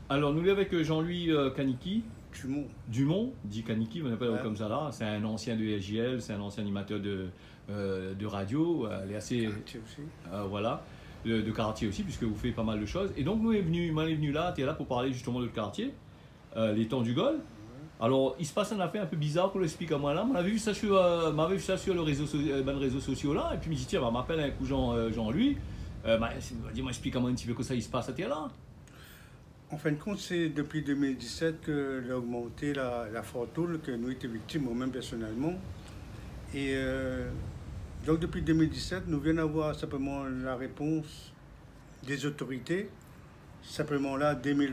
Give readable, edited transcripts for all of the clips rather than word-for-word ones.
Alors, nous sommes avec Jean-Louis Kaniki, Dumont. dit Kaniki, on appelle Ouais. comme ça là. C'est un ancien de SGL, c'est un ancien animateur de radio. Elle est assez. Tu aussi. Voilà. De quartier aussi, puisque vous faites pas mal de choses. Et donc, moi, est venu là, tu es là pour parler justement de le quartier, les temps du Gol. Alors, il se passe un affaire un peu bizarre qu'on l'explique à moi là. M'avait vu ça sur le les réseaux sociaux là, et puis il me dit tiens, m'appelle un coup Jean-Louis. Dis-moi, explique comment un petit peu que ça il se passe à terre là. En fin de compte, c'est depuis 2017 que a augmenté la fortune, que nous étions victimes, moi-même personnellement. Et donc depuis 2017, nous venons d'avoir simplement la réponse des autorités. Simplement là,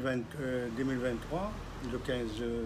2023, le 15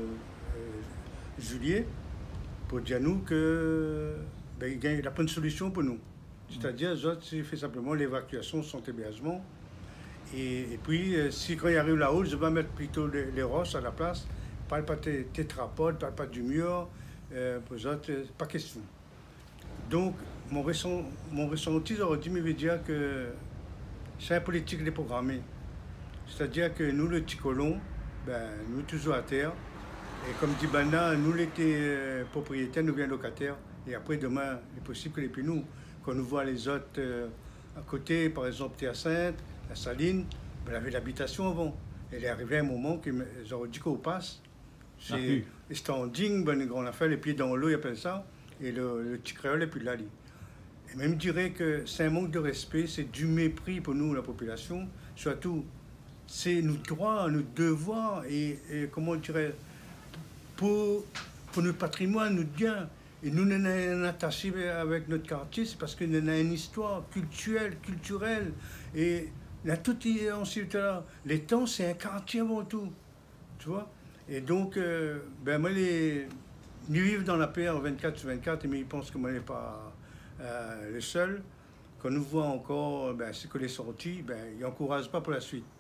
juillet, pour dire nous que il n'y a pas de solution pour nous. C'est-à-dire, les autres, c'est fait simplement l'évacuation sans hébergement. Et puis, si quand il arrive là-haut, je vais mettre plutôt les roches à la place. Parle pas de tétrapodes, parle pas du mur. Pour les autres, pas question. Donc, mon ressenti, j'aurais dit, me dire que c'est un politique déprogrammé. C'est-à-dire que nous, le petit colon, nous toujours à terre. Et comme dit Bana, nous les propriétaires, nous sommes locataires. Et après, demain, il est possible que les puis nous, quand nous voit les autres à côté, par exemple, Terre Sainte, la Saline, elle avait l'habitation avant. Elle est arrivée à un moment que j'aurais dit qu'on passe. C'est standing, on a fait les pieds dans l'eau, il appelle ça, et le petit créole, et puis là. Et même je dirais que c'est un manque de respect, c'est du mépris pour nous, la population. Surtout, c'est nos droits, nos devoirs, et comment on dirait, pour notre patrimoine, notre bien. Et nous, nous sommes attachés avec notre quartier, c'est parce que nous avons une histoire culturelle. Et là, tout est ensuite là. Les temps, c'est un quartier avant tout. Tu vois? Et donc, moi, nous vivons dans la paix en 24 sur 24, mais ils pensent que moi, je n'ai pas le seul. Quand nous voit encore ce que les sorties, ils n'encouragent pas pour la suite.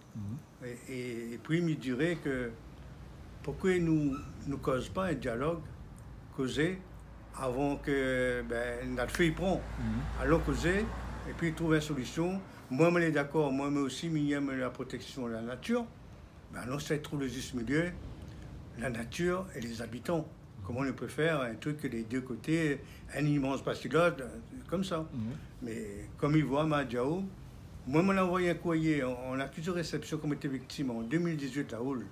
Et puis, ils me diraient que pourquoi nous ne causons pas un dialogue, causer, avant que notre fille prend. Allons causer, et puis trouver une solution. Moi, je suis d'accord, moi aussi, j'aime la protection de la nature. Alors, c'est trouver le juste milieu, la nature et les habitants. Comment on peut faire un truc que les deux côtés, un immense pastilote, comme ça. Mais comme il voit, Madiao, moi, je envoyé un courrier en accusé de réception comme était victime en 2018 à Hull,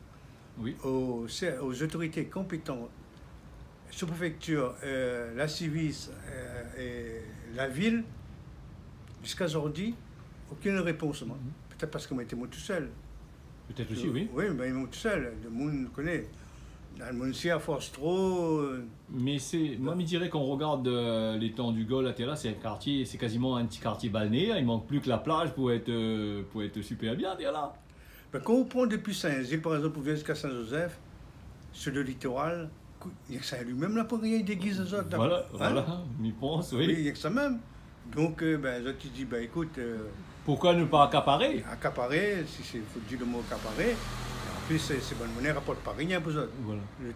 aux autorités compétentes, sous-préfecture, la Civis et la ville, jusqu'à aujourd'hui, aucune réponse. Peut-être parce que moi, j'étais moi tout seul. Peut-être aussi, oui. Oui, mais moi tout seul. Le monde connaît. Dans le monde ici, à force trop. Mais moi, je dirais qu'on regarde les temps du Gol à terre là, c'est un quartier, c'est quasiment un petit quartier balnéaire. Il manque plus que la plage pour être super bien à terre là. Quand on prend depuis Saint-Gilles, par exemple, pour venir jusqu'à Saint-Joseph, sur le littoral, il y a que ça lui-même là pour rien, il déguise les autres. Voilà, on y pense, oui. Oui, il y a que ça même. Donc, je te dis, écoute. Pourquoi ne pas accaparer? Accaparer, si c'est faut dire le mot accaparer. En plus, c'est bonne monnaie, rapporte pas rien pour eux. Voilà. Le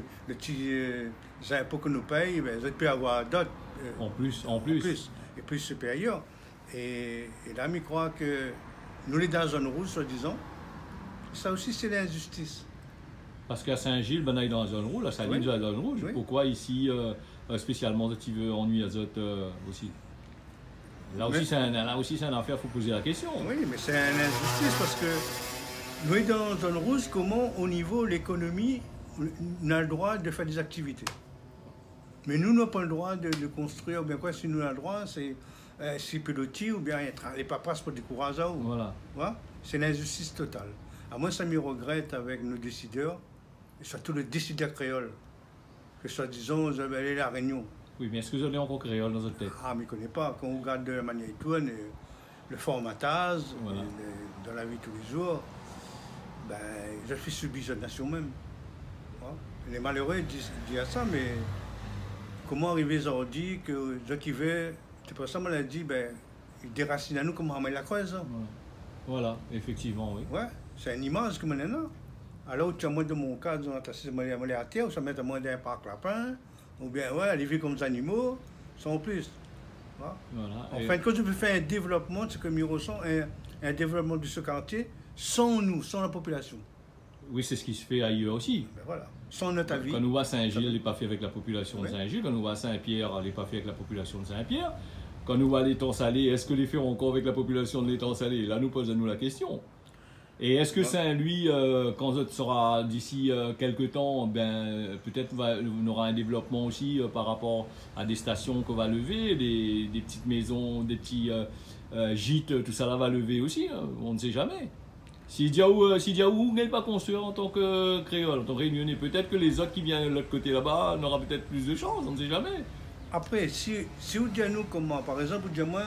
petit impôt que nous payons, ils peuvent avoir d'autres. En plus. Et plus supérieur. Et là, je crois que nous, les dans la zone rouge, soi-disant, ça aussi, c'est l'injustice. Parce qu'à Saint-Gilles, on est dans la zone rouge, à Saint-Gilles, dans la zone rouge. Oui. Pourquoi ici, spécialement, tu veux ennuyer les autres aussi? Là aussi, c'est un affaire, il faut poser la question. Oui, mais c'est une injustice parce que nous, dans la zone rouge, comment, au niveau de l'économie, on a le droit de faire des activités. Mais nous n'avons pas le droit de construire, ou bien quoi, si nous avons le droit, c'est pilotis, ou bien les papas pour décourager. Voilà. Voilà. C'est une injustice totale. À moi, ça me regrette avec nos décideurs, et surtout le décideur créole, que soi-disant, vous avez allé à la Réunion. Oui, mais est-ce que vous avez encore créole dans votre tête? Ah, mais je ne connais pas. Quand on regarde de la manière et tout, le formatage, voilà. dans la vie tous les jours, je suis subi cette nation même. Voilà. Les malheureux disent ça, mais comment arriver aujourd'hui que ceux qui veulent, c'est pour ça qu'on a dit, ils déracinent à nous comme on la creuse. Voilà, effectivement, oui. Ouais, c'est une image que maintenant. Alors, tu as moins de mon cas, on a à terre, ou ça met à moins d'un parc lapin, ou bien, les vies comme des animaux, sans plus. Voilà. En fin de compte, je peux faire un développement, ce que nous ressent, un développement de ce quartier, sans nous, sans la population. Oui, c'est ce qui se fait ailleurs aussi. Ben voilà, sans notre avis. Quand nous voit Saint-Gilles, il n'est pas fait avec la population de Oui. Saint-Gilles. Quand nous voit Saint-Pierre, il n'est pas fait avec la population de Saint-Pierre. Quand nous voit l'étang salé, est-ce que les faits ont encore avec la population de l'étang salé? Là, nous posons-nous la question. Et est-ce que Saint-Louis, quand ça sera d'ici quelques temps, ben, peut-être on aura un développement aussi par rapport à des stations qu'on va lever, des petites maisons, des petits gîtes, tout ça là va lever aussi, hein, on ne sait jamais. Si Diaou n'est pas construire en tant que créole, en tant que réunionnais, peut-être que les autres qui viennent de l'autre côté là-bas n'aura peut-être plus de chance, on ne sait jamais. Après, si vous dites à nous comment, par exemple, vous dites moi,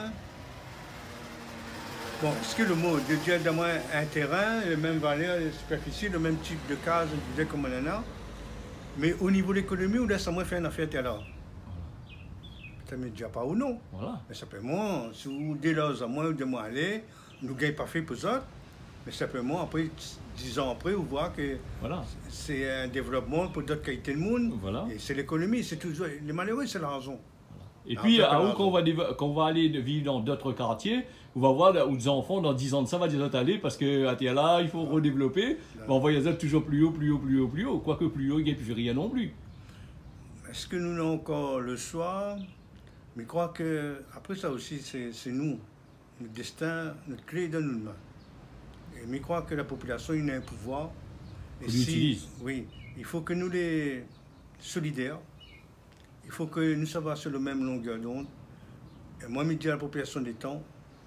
bon, ce que le mot de dire à moi un terrain, le même valeur, la superficie, le même type de case, je disais comme on en a, mais au niveau de l'économie, on laisse à moi faire une affaire là. Ça ne me dit pas ou non. Voilà. Mais simplement, si vous délosez à moi, ou de moi aller, nous ne gagnons pas fait pour ça. Mais simplement, après, 10 ans après, vous voyez que Voilà. c'est un développement pour d'autres qualités de monde. Voilà. Et c'est l'économie, c'est toujours. Les malheureux, c'est la raison. Et Ah, puis, ça, à où raison. quand on va aller vivre dans d'autres quartiers, on va voir là, où des enfants, dans 10 ans de ça, va dire aller parce que à là, il faut redévelopper. On va y aller toujours plus haut, plus haut, plus haut, plus haut. Quoique plus haut, il n'y a plus rien non plus. Est-ce que nous avons encore le choix? Mais je crois que, après ça aussi, c'est nous. Notre destin, notre clé est dans nos mains. Et je crois que la population, il a un pouvoir. Et On l'utilise. oui, il faut que nous les solidaires, il faut que nous soyons sur la même longueur d'onde. Et moi, je dis à la population des temps,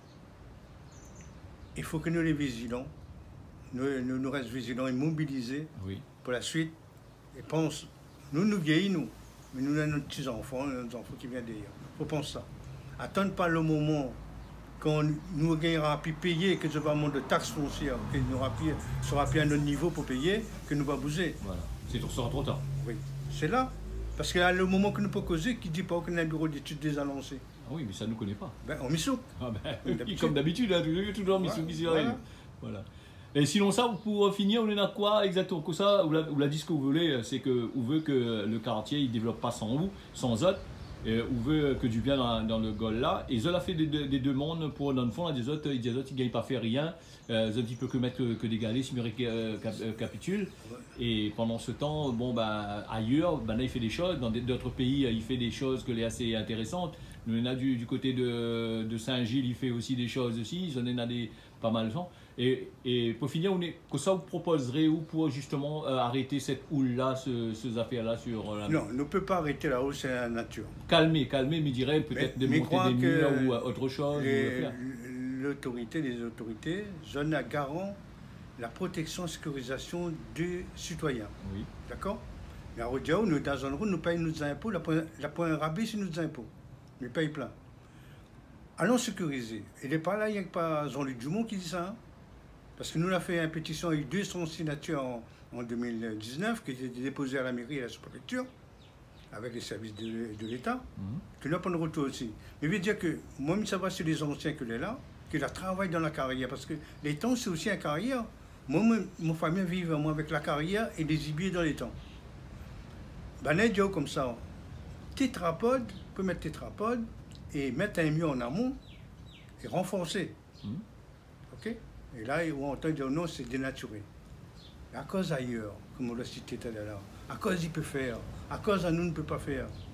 il faut que nous les vigilons, nous restons vigilants et mobilisés Oui. pour la suite. Et pense, nous vieillissons, mais nous avons nos petits-enfants, nos enfants qui viennent derrière. Il faut penser ça. Attendre pas le moment quand nous gagnera pu payer, que ce va monde de taxes foncières, que nous sera plus à notre niveau pour payer, que nous va bouger. Voilà. C'est tout sera trop tard. Oui, c'est là. Parce qu'il y a le moment que nous pouvons causer qui ne dit pas qu'on a un bureau d'études désannoncé. Ah oui, mais ça ne nous connaît pas. Ben, on m'y Ah ben, D'habitude. comme d'habitude, hein, toujours mis qui s'y Voilà. arrive. Voilà. Et sinon ça, pour finir, on est dans quoi exactement? Comme ça, vous l'a dit ce que vous voulez, c'est que vous veut que le quartier il développe pas sans vous, sans autres, et vous veut que du bien dans le gol là. Et ils ont fait des demandes pour dans le fond, là, des autres, ils gagnent pas fait rien, ils ont dit que mettre que des galets, s'ils capitulent. Et pendant ce temps, bon ben ailleurs, ben là il fait des choses, dans d'autres pays il fait des choses que les assez intéressantes. Nous on a du côté de Saint-Gilles, il fait aussi des choses aussi, ils en a des pas mal de gens. Et pour finir, que ça vous proposerez ou pour justement arrêter cette houle-là, ces affaires-là sur la... Non, on ne peut pas arrêter la hausse, c'est la nature. Calmer, mais dirais peut-être Mais démonter crois des murs que ou autre chose. Les autorités, donnent à garant la protection et sécurisation des citoyens. Oui. D'accord? Mais à Rodiao, nous, dans un rôle, nous payons nos impôts, la point rabais, c'est nos impôts. Nous payons plein. Allons sécuriser. Il n'est pas là, il n'y a pas Jean-Luc Dumont qui dit ça. Hein? Parce que nous avons fait une pétition avec 200 signatures en 2019, qui a été déposée à la mairie et à la sous-préfecture, avec les services de l'État, que nous avons pas de retour aussi. Mais je veux dire que, moi, je sais pas si les anciens que les là, qui travaillent dans la carrière, parce que les temps, c'est aussi une carrière. Moi, mon famille vit moi, avec la carrière et des gibiers dans les temps. Ben, on comme ça. Tétrapode, on peut mettre tétrapode et mettre un mur en amont et renforcer. OK? Et là, on entend dire non, c'est dénaturé. À cause ailleurs, comme on l'a cité tout à l'heure, à cause il peut faire, à cause à nous ne peut pas faire.